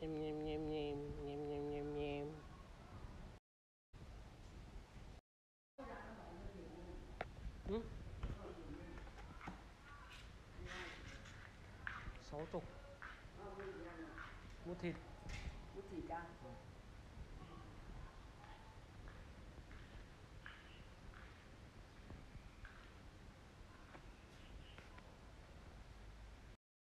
nhem nhem nhem nhem nhem nhem nhem. Ừ? 60 mua thịt. Bút thịt à?